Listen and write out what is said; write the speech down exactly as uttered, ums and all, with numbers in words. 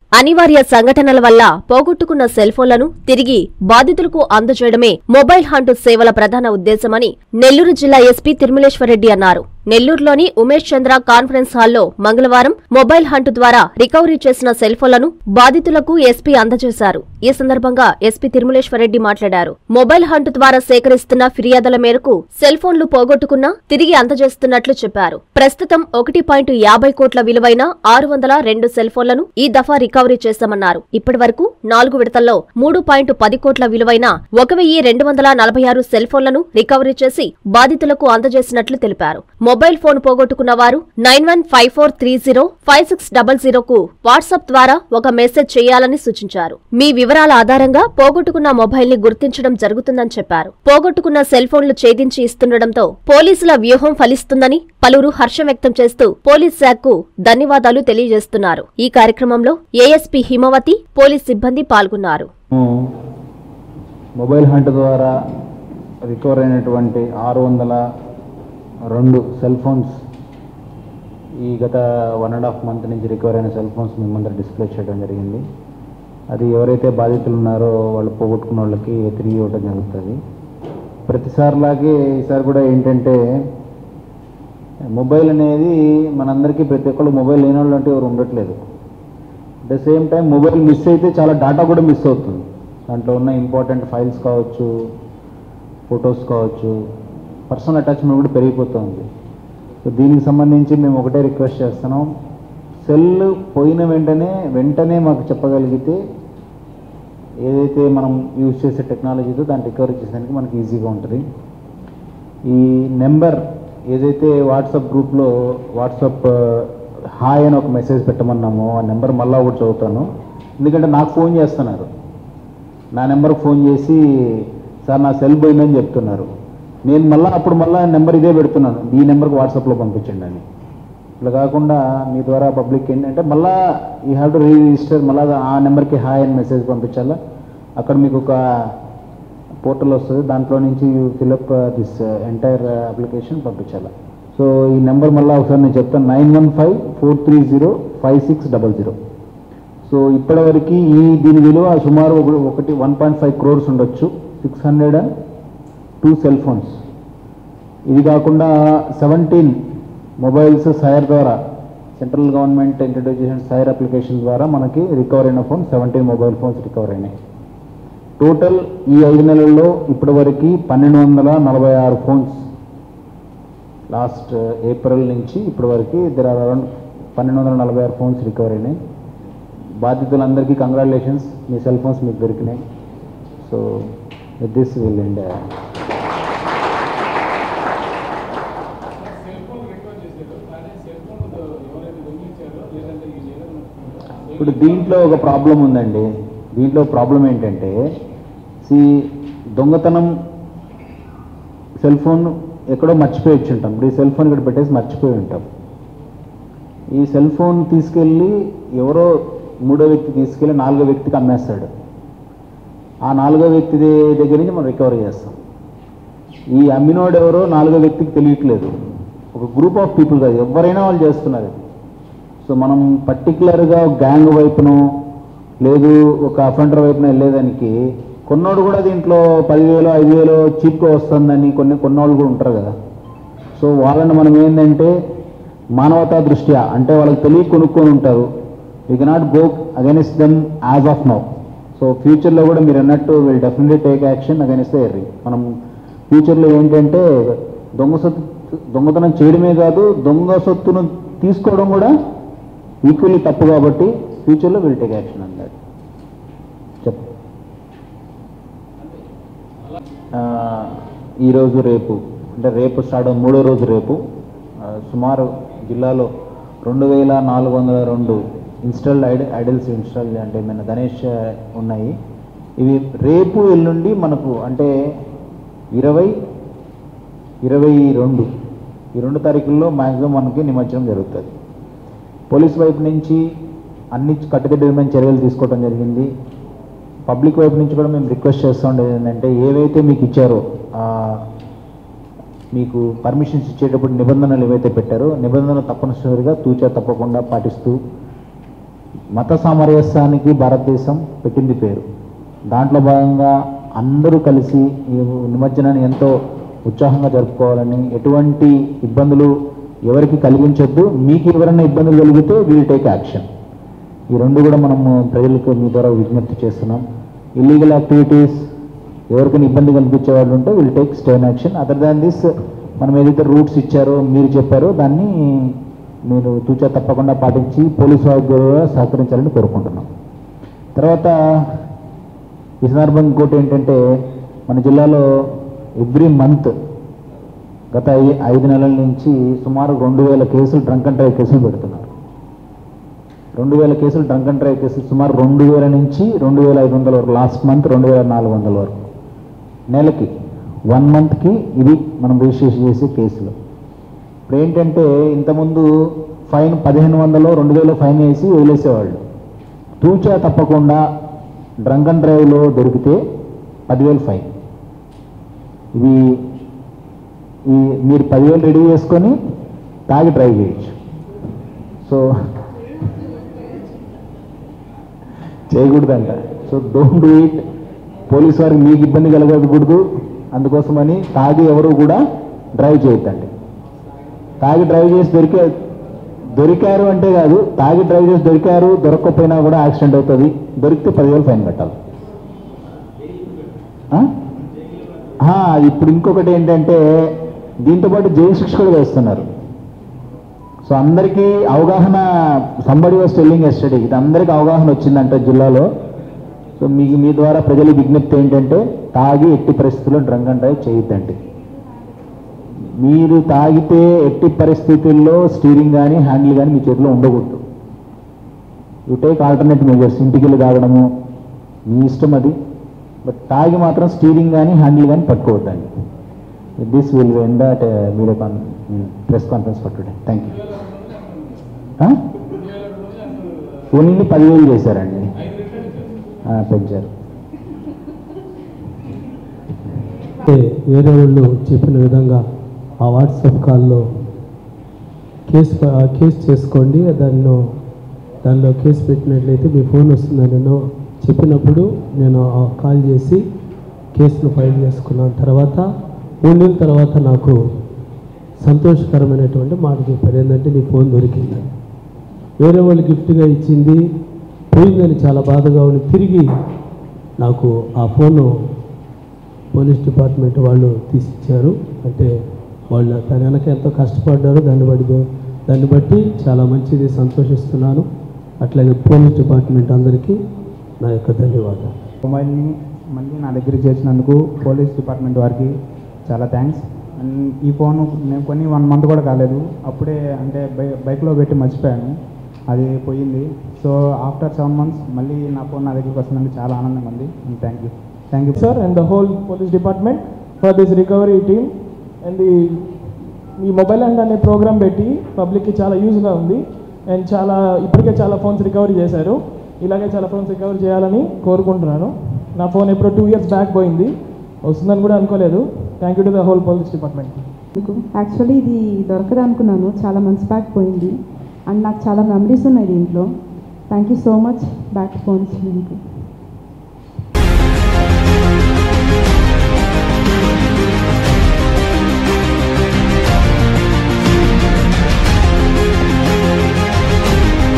అనివార్య సంఘటనల వల్ల పోగొట్టుకున్న సెల్ ఫోన్లను తిరిగి బాధితులకు అందజేయడమే మొబైల్ హంట్ సేవల ప్రధాన ఉద్దేశమని నెల్లూరు జిల్లా ఎస్పీ తిరుమలేశ్వరరెడ్డి అన్నారు. నెల్లూరులోని ఉమేష్ చంద్ర కాన్ఫరెన్స్ హాల్లో మంగళవారం మొబైల్ హంట్ ద్వారా రికవరీ చేసిన సెల్ ఫోన్లను బాధితులకు ఎస్పీ అందజేశారు. ఈ సందర్భంగా ఎస్పీ తిరుమలేశ్వరరెడ్డి మాట్లాడారు. మొబైల్ హంట్ ద్వారా సేకరిస్తున్న ఫిర్యాదుల మేరకు సెల్ ఫోన్లు పోగొట్టుకున్నా తిరిగి అందజేస్తున్నట్లు చెప్పారు. ప్రస్తుతం ఒకటి పాయింట్ యాభై కోట్ల విలువైన ఆరు వందల రెండు సెల్ ఫోన్లను ఈ దఫా రికవరీ చేశామన్నారు. ఇప్పటి వరకు నాలుగు విడతల్లో మూడు పాయింట్ పది కోట్ల విలువైన ఒక వెయ్యి రెండు వందల నలభై ఆరు సెల్ ఫోన్లను రికవరీ చేసి బాధితులకు అందజేసినట్లు తెలిపారు. మొబైల్ ఫోన్ పోగొట్టుకున్న వారు nine one five four three zero five six double zero కు వాట్సాప్ ద్వారా ఒక మెసేజ్ చేయాలని సూచించారు. మీ వివరాల ఆధారంగా పోగొట్టుకున్న మొబైల్ ని గుర్తించడం జరుగుతుందని చెప్పారు. పోగొట్టుకున్న సెల్ ఫోన్లు ఛేదించి ఇస్తుండటంతో పోలీసుల వ్యూహం ఫలిస్తుందని పలువురు హర్షం వ్యక్తం చేస్తూ పోలీస్ శాఖకు ధన్యవాదాలు తెలియజేస్తున్నారు. ఈ కార్యక్రమంలో ఏఎస్పీ హిమవతి, పోలీస్ సిబ్బంది పాల్గొన్నారు. మొబైల్ హంట్ ద్వారా రికవర్ అయినటువంటి ఆరు వందల రెండు సెల్ ఫోన్స్ ఈ గత వన్ అండ్ హాఫ్ మంత్ నుంచి రికవర్ అయిన సెల్ ఫోన్స్ మీ ముందర డిస్ప్లే చేయడం జరిగింది. అది ఎవరైతే బాధితులు ఉన్నారో వాళ్ళు పోగొట్టుకున్న వాళ్ళకి తిరిగి ఇవ్వడం జరుగుతుంది. ప్రతిసారిలాగే ఈసారి కూడా ఏంటంటే మొబైల్ అనేది మనందరికీ ప్రతి ఒక్కళ్ళు మొబైల్ లేని వాళ్ళు అంటే ఎవరు ఉండట్లేదు. At the same time mobile miss అయితే చాలా డేటా కూడా మిస్ అవుతుంది. దాంట్లో ఉన్న ఇంపార్టెంట్ ఫైల్స్ కావచ్చు, ఫొటోస్ కావచ్చు, పర్సనల్ అటాచ్మెంట్ కూడా పెరిగిపోతుంది. సో దీనికి సంబంధించి మేము ఒకటే రిక్వెస్ట్ చేస్తున్నాం, సెల్ పోయిన వెంటనే వెంటనే మాకు చెప్పగలిగితే ఏదైతే మనం యూజ్ చేసే టెక్నాలజీతో దాన్ని రికవరీ చేసేదానికి మనకి ఈజీగా ఉంటుంది. ఈ నెంబర్ ఏదైతే వాట్సాప్ గ్రూప్లో వాట్సాప్ హాయ్ అని ఒక మెసేజ్ పెట్టమన్నామో ఆ నెంబర్ మళ్ళీ ఒకటి చదువుతాను. ఎందుకంటే నాకు ఫోన్ చేస్తున్నారు, నా నెంబర్కి ఫోన్ చేసి సార్ నా సెల్ పోయిందని చెప్తున్నారు. నేను మళ్ళీ అప్పుడు మళ్ళీ నెంబర్ ఇదే పెడుతున్నాను, ఈ నెంబర్కి వాట్సాప్లో పంపించండి అని. ఇట్లా కాకుండా మీ ద్వారా పబ్లిక్ ఏంటంటే మళ్ళీ యూ హ్యావ్ టు రిజిస్టర్, మళ్ళీ ఆ నెంబర్కి హాయ్ అని మెసేజ్ పంపించాలా. అక్కడ మీకు ఒక పోర్టల్ వస్తుంది, దాంట్లో నుంచి you fill up this entire application పంపించాలా. సో ఈ నెంబర్ మళ్ళీ ఒకసారి నేను చెప్తాను, nine one five four three zero five six double zero. So ఇప్పటివరకు ఈ దీని విలువ సుమారు ఒకటి వన్ పాయింట్ ఫైవ్ క్రోర్స్ ఉండొచ్చు. Six hundred and two cell phones. ఇది కాకుండా సెవెంటీన్ మొబైల్స్ సైర్ ద్వారా, సెంట్రల్ గవర్నమెంట్ ఇంట్రడ్యూస్ చేసిన సైర్ అప్లికేషన్ ద్వారా మనకి రికవర్ అయిన phone seventeen mobile phones recover అయినాయి. టోటల్ ఈ ఐదు నెలల్లో ఇప్పటి వరకు పన్నెండు వందల నలభై ఆరు ఫోన్స్, లాస్ట్ ఏప్రిల్ నుంచి ఇప్పటి వరకు దర్ ఆర్ అరౌండ్ పన్నెండు వందల నలభై ఆరు ఫోన్స్ రికవర్ అయినాయి. బాధితులందరికీ కంగ్రాచులేషన్స్, మీ సెల్ ఫోన్స్ మీకు దొరికినాయి. So with this will end. ఇప్పుడు దీంట్లో ఒక ప్రాబ్లం ఉందండి. దీంట్లో ప్రాబ్లం ఏంటంటే సి దొంగతనం సెల్ ఫోన్ ఎక్కడో మర్చిపోయి వచ్చి ఉంటాం. ఇప్పుడు ఈ సెల్ ఫోన్ ఇక్కడ పెట్టేసి మర్చిపోయి ఉంటాం. ఈ సెల్ ఫోన్ తీసుకెళ్ళి ఎవరో మూడో వ్యక్తి తీసుకెళ్ళి నాలుగో వ్యక్తికి అమ్మేస్తాడు. ఆ నాలుగో వ్యక్తి దగ్గర నుంచి మనం రికవరీ చేస్తాం. ఈ అమ్మినోడు ఎవరో నాలుగో వ్యక్తికి తెలియట్లేదు, ఒక గ్రూప్ ఆఫ్ పీపుల్ కాదు, ఎవరైనా వాళ్ళు చేస్తున్నారు. సో మనం పర్టికులర్గా గ్యాంగ్ వైపును లేదు ఒక అఫెండర్ వైపున వెళ్ళేదానికి కొన్నోడు కూడా దీంట్లో పదివేలు ఐదు వేలు చీప్గా వస్తుందని కొన్ని కొన్నోళ్ళు కూడా ఉంటారు కదా. సో వాళ్ళని మనం ఏంటంటే మానవతా దృష్ట్యా అంటే వాళ్ళకి తెలియ కొనుక్కొని ఉంటారు. We cannot go against them as of now. So ఫ్యూచర్లో కూడా మీరు అన్నట్టు will definitely take action against the area. మనం ఫ్యూచర్లో ఏంటంటే దొంగ సొత్తు దొంగతనం చేయడమే కాదు, దొంగ సొత్తును తీసుకోవడం కూడా ఈక్వల్లీ తప్పు. కాబట్టి ఫ్యూచర్లో విల్ టేక్ యాక్షన్ అన్నాడు. చెప్పు. ఈరోజు రేపు అంటే రేపు స్టార్ట్ మూడో రోజు రేపు సుమారు జిల్లాలో రెండు వేల నాలుగు వందల రెండు ఇన్స్టాల్డ్ ఐడ ఐడల్స్ ఇన్స్టాల్ అంటే మన గణేష్ ఉన్నాయి. ఇవి రేపు ఎల్లుండి మనకు అంటే ఇరవై ఇరవై రెండు ఈ రెండు తారీఖుల్లో మ్యాక్సిమం మనకి నిమజ్జనం జరుగుతుంది. పోలీస్ వైపు నుంచి అన్ని కట్టుదిట్టమైన చర్యలు తీసుకోవడం జరిగింది. పబ్లిక్ వైపు నుంచి కూడా మేము రిక్వెస్ట్ చేస్తూ ఉండేది ఏంటంటే ఏవైతే మీకు ఇచ్చారో మీకు పర్మిషన్స్ ఇచ్చేటప్పుడు నిబంధనలు ఏవైతే పెట్టారో నిబంధనలు తప్పనిసరిగా తూచా తప్పకుండా పాటిస్తూ మత సామరస్యానికి భారతదేశం పెట్టింది పేరు. దాంట్లో భాగంగా అందరూ కలిసి ఈ నిమజ్జనాన్ని ఎంతో ఉత్సాహంగా జరుపుకోవాలని, ఎటువంటి ఇబ్బందులు ఎవరికి కలిగించొద్దు, మీకు ఎవరైనా ఇబ్బందులు కలిగితే విల్ టేక్ యాక్షన్. ఈ రెండు కూడా మనము ప్రజలకు మీ ద్వారా విజ్ఞప్తి చేస్తున్నాం. ఇల్లీగల్ యాక్టివిటీస్ ఎవరికైనా ఇబ్బంది కల్పించే వాళ్ళు ఉంటే will take stern action. Other than this మనం ఏదైతే రూట్స్ ఇచ్చారో మీరు చెప్పారో దాన్ని మీరు తూచా తప్పకుండా పాటించి పోలీసు వారికి కూడా సహకరించాలని కోరుకుంటున్నాం. తర్వాత ఈ సందర్భంగా ఇంకోటి ఏంటంటే, మన జిల్లాలో ఎవ్రీ మంత్ గత ఐదు నెలల నుంచి సుమారు రెండు వేల కేసులు డ్రంక్ అండ్ డ్రైవ్ కేసులు పెడుతున్నారు. రెండు వేల కేసులు డ్రంక్ అండ్ డ్రైవ్ కేసులు సుమారు రెండు వేల నుంచి రెండు వేల ఐదు వందల వరకు, లాస్ట్ మంత్ రెండు వేల నాలుగు వందల వరకు నెలకి, వన్ మంత్కి ఇది మనం రిజిస్ట్రేషన్ చేసే కేసులు. ఇప్పుడు ఏంటంటే ఇంతకుముందు ఫైన్ పదిహేను వందలు రెండు వేలు ఫైన్ వేసి వదిలేసేవాళ్ళు. తూచా తప్పకుండా డ్రంక్ అండ్ డ్రైవ్లో దొరికితే పదివేలు ఫైన్. ఇది ఈ మీరు పదివేలు రెడీ చేసుకొని తాగి డ్రైవ్ చేయొచ్చు. సో చేయకూడదంట. So don't do it. Police వారికి మీకు ఇబ్బంది కలగకూడదు, అందుకోసమని తాగి ఎవరు కూడా డ్రైవ్ చేయొద్దండి. తాగి డ్రైవ్ చేసి దొరికే దొరికారు అంటే కాదు, తాగి డ్రైవ్ చేసి దొరికారు, దొరకకపోయినా కూడా యాక్సిడెంట్ అవుతుంది. దొరికితే పదివేలు ఫైన్ కట్టాలి. ఇప్పుడు ఇంకొకటి ఏంటంటే దీంతోపాటు జైలు శిక్ష కూడా వేస్తున్నారు. సో అందరికీ అవగాహన, సంబడి వాస్ టెల్లింగ్ ఎస్టర్డే, ఇది అందరికీ అవగాహన వచ్చిందంట జిల్లాలో. సో మీకు మీ ద్వారా ప్రజల విజ్ఞప్తి ఏంటంటే తాగి ఎట్టి పరిస్థితుల్లో డ్రంక్ అండ్ డ్రైవ్ చేయొద్దండి. మీరు తాగితే ఎట్టి పరిస్థితుల్లో స్టీరింగ్ కానీ హ్యాండిల్ కానీ మీ చేతిలో ఉండకూడదు. యూ టేక్ ఆల్టర్నేట్ మెజర్స్, ఇంటికి వెళ్ళి తాగడము మీ ఇష్టం అది, బట్ తాగి మాత్రం స్టీరింగ్ కానీ హ్యాండిల్ కానీ పట్టుకోవద్దండి. This will end that media con press conference for today. Thank you. Only పదివేలు చేశారండి, పెంచారు. వేరే వాళ్ళు చెప్పిన విధంగా ఆ వాట్సాప్ కాల్లో కేసు కేసు చేసుకోండి, దానిలో దానిలో కేసు పెట్టినట్లయితే మీ ఫోన్ వస్తుందని నేను చెప్పినప్పుడు నేను కాల్ చేసి కేసును ఫైల్ చేసుకున్నాను. తర్వాత మూడు నెలల తర్వాత నాకు సంతోషకరమైనటువంటి మాట చెప్పారు, ఏంటంటే నీ ఫోన్ దొరికిందని. వేరే వాళ్ళు గిఫ్ట్గా ఇచ్చింది పోయిందని చాలా బాధగా ఉండి తిరిగి నాకు ఆ ఫోను పోలీస్ డిపార్ట్మెంట్ వాళ్ళు తీసిచ్చారు. అంటే వాళ్ళు తన వెనక ఎంతో కష్టపడ్డారు, దాన్ని బట్టి దాన్ని బట్టి చాలా మంచిది, సంతోషిస్తున్నాను. అట్లాగే పోలీస్ డిపార్ట్మెంట్ అందరికీ నా యొక్క ధన్యవాదాలు. మొబైల్ని మళ్ళీ నా దగ్గర చేసినందుకు పోలీస్ డిపార్ట్మెంట్ వారికి చాలా థ్యాంక్స్. అండ్ ఈ ఫోను నేను కొన్ని వన్ మంత్ కూడా కాలేదు, అప్పుడే అంటే బై బైక్లో పెట్టి మర్చిపోయాను, అది పోయింది. సో ఆఫ్టర్ సెవెన్ మంత్స్ మళ్ళీ నా ఫోన్ నా దగ్గరికి వస్తుందంటే చాలా ఆనందంగా ఉంది. And thank you thank you sir and the whole police department for this recovery team. And ఈ మొబైల్ హ్యాండ్ అనే ప్రోగ్రామ్ పెట్టి పబ్లిక్కి చాలా యూజ్గా ఉంది. అండ్ చాలా ఇప్పటికే చాలా ఫోన్స్ రికవరీ చేశారు, ఇలాగే చాలా ఫోన్స్ రికవరీ చేయాలని కోరుకుంటున్నాను. నా ఫోన్ ఎప్పుడో టూ ఇయర్స్ బ్యాక్ పోయింది, వస్తుందని కూడా అనుకోలేదు. Thank you to the whole police department. Actually ఇది దొరకదు అనుకున్నాను, చాలా మంత్స్ బ్యాక్ పోయింది. అండ్ నాకు చాలా మెమరీస్ ఉన్నాయి దీంట్లో. Thank you so much back phones మీకు.